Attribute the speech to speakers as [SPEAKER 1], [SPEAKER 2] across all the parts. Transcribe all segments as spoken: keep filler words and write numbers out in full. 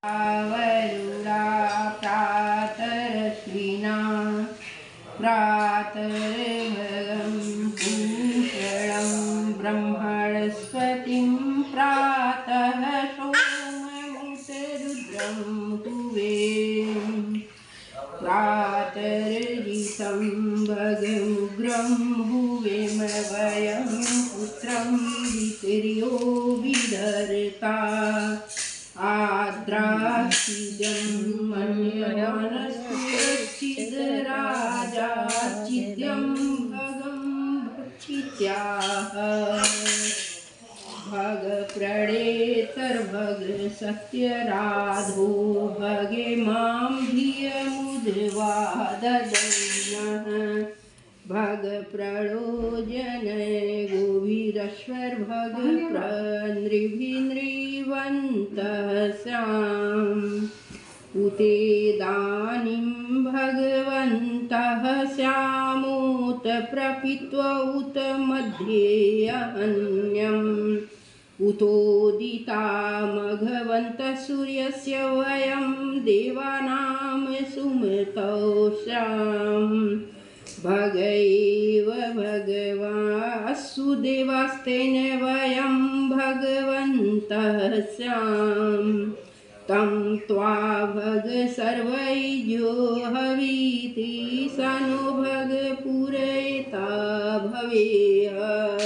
[SPEAKER 1] वरुणा प्रातरश्विना प्रातर्भगं भूषणं ब्रह्मणस्पतिं प्रातः सोममुतरुद्रं हुवे प्रातर्जितं भगमुग्रं हुवेम वयं पुत्रं वितिर्यो विधर्ता आद्राचिदं मन्यमानस्यचिदराजाचिद्यं भगं भक्षित्याः भगप्रणेतर्भग सत्यराधो भगे मां धियमुद्वाददन्नः भगप्रणो जनय गोभिरश्वर भगप्रनृभिनृवन्तः स्याम् उते दानीं भगवन्तः स्यामोत प्रपीत्वा उत मध्ये अन्यम् उतोदिता मघवन्तः सूर्यस्य वयं देवानां सुमतौ स्याम् भग एव भगवास्सु देवास्तेन वयं भगवन्तः स्याम् तं त्वा भग सर्वैर्यो हवीति स नो भग पूरयिता भवेह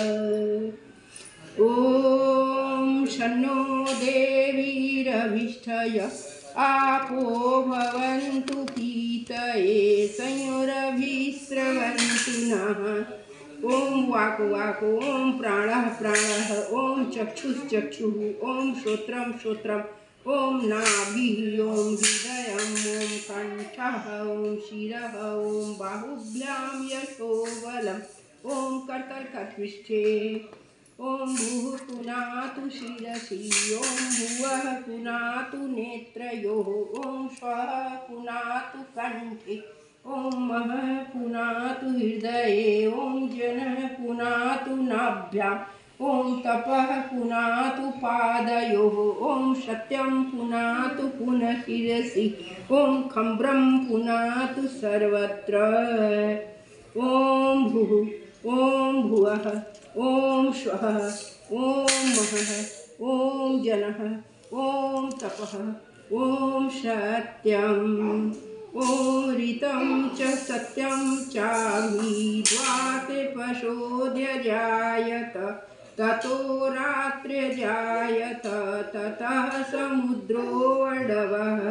[SPEAKER 1] ॐ शन्नो देवीरभिष्ठय आपो भवन्तु पीतये संयोरभिस्रवन्तु नः ॐ वाक् वाक् ॐ प्राणः प्राणः ॐ चक्षुश्चक्षुः ॐ श्रोत्रं श्रोत्रम् ॐ नाभिः ॐ हृदयम् ॐ कण्ठः ॐ शिरः ॐ बाहुभ्यां यशो बलम् ॐ कर्तलकटिष्ठे ॐ भूः पुनातु शिरसि ॐ भुवः पुनातु नेत्रयोः ॐ स्वः पुनातु कण्ठे ॐ महः पुनातु हृदये ॐ जनः पुनातु नाभ्याम् ॐ तपः पुनातु पादयोः ॐ सत्यं पुनातु पुनः शिरसि ॐ खम्ब्रं पुनातु सर्वत्र ॐ भूः ॐ भुवः ॐ स्वः ॐ महः ॐ जनः ॐ तपः ॐ सत्यम् ॐ ऋतं च सत्यं चाभि द्वाते पशोऽध्यजायत ततो रात्र्यजायत ततः समुद्रोऽडवः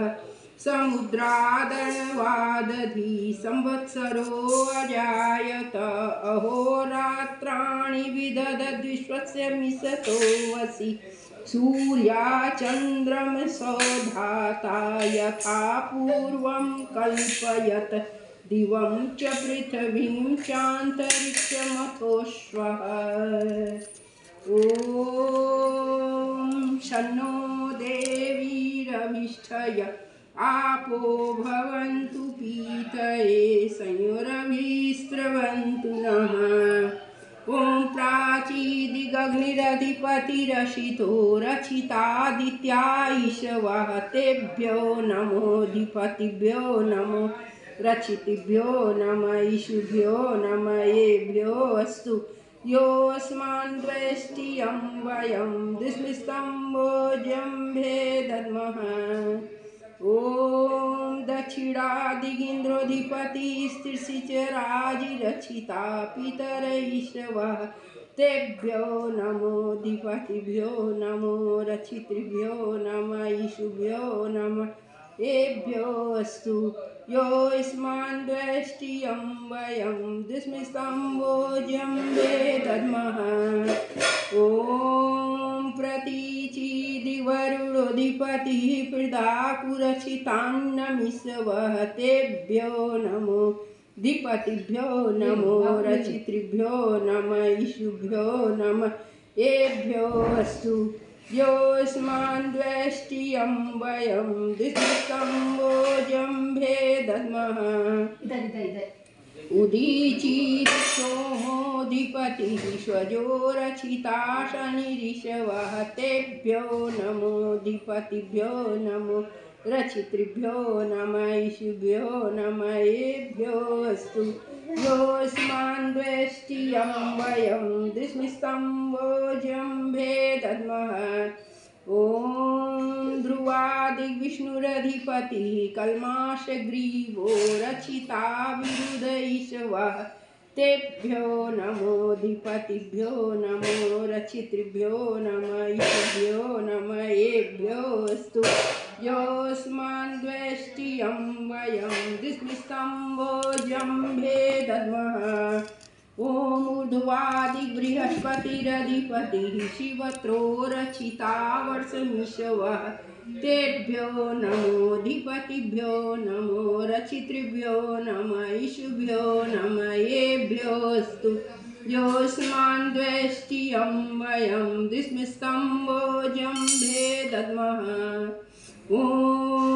[SPEAKER 1] समुद्रादवादधि संवत्सरो अजायत अहोरात्राणि विदधद्विश्वस्य मिषतो वसि सूर्याचन्द्रमसो धाता यथा पूर्वं कल्पयत दिवं च पृथिवीं चान्तरिक्षमथोऽश्वः ॐ शन्नो देवीरभिष्ठय आपो भवन्तु पीतये संयोरभिस्रवन्तु नः ॐ प्राचीदिगग्निरधिपतिरशितो रचितादित्या ईशवः तेभ्यो नमोऽधिपतिभ्यो नमो रचितिभ्यो नमः ईशुभ्यो नमः येभ्यो अस्तु योऽस्मान् द्वेष्टियं वयं दिस्मिस्तं भोज्यं भेदद्मः ॐ दक्षिणादिगीन्द्रोऽधिपतिस्त्रिषि च राजिरचिता पितरैषवः तेभ्यो नमोऽधिपतिभ्यो नमो रचितृभ्यो नमः ईशुभ्यो नमः एभ्यो अस्तु योऽस्मान् द्वेष्टियं वयं दिस्मिस्तं भोज्यं भेदद्मः ॐ प्रतीचिदिवरुणोऽधिपतिः पृथाकुरचितान्नमिषवः तेभ्यो नमो धिपतिभ्यो नमो रचितृभ्यो नमः ईशुभ्यो नमः एभ्यो अस्तु योऽस्मान् द्वेष्टियं वयं दिस्मिस्तं भोज्यं भेदद्मः उदीचीत् सोमोऽधिपतिः स्वजो रचिता शनिरिषवः तेभ्यो नमोऽधिपतिभ्यो नमो रचितृभ्यो नमः ईशुभ्यो नमः येभ्योऽस्तु योऽस्मान् द्वेष्टियं वयं दिस्मिस्तं वोजम्भे दद्मः। ॐ ध्रुवादिविष्णुरधिपतिः कल्माषग्रीवो रचिता विरुध ईशवः तेभ्यो नमोऽधिपतिभ्यो नमो रचितृभ्यो नमः ईशुभ्यो नमः येभ्योऽस्तु योऽस्मान् द्वेष्टियं वयं दिस्मिस्तं वोजम्भे दद्मः। ॐ ऊर्ध्वादिबृहस्पतिरधिपतिः शिवत्रो रचिता वर्षमिषवः तेभ्यो नमोऽधिपतिभ्यो नमो रचितृभ्यो नमः ईशुभ्यो नमः येभ्योऽस्तु योऽस्मान् द्वेष्टियं वयं दिस्मिस्तं वोजम्भे दद्मः। ॐ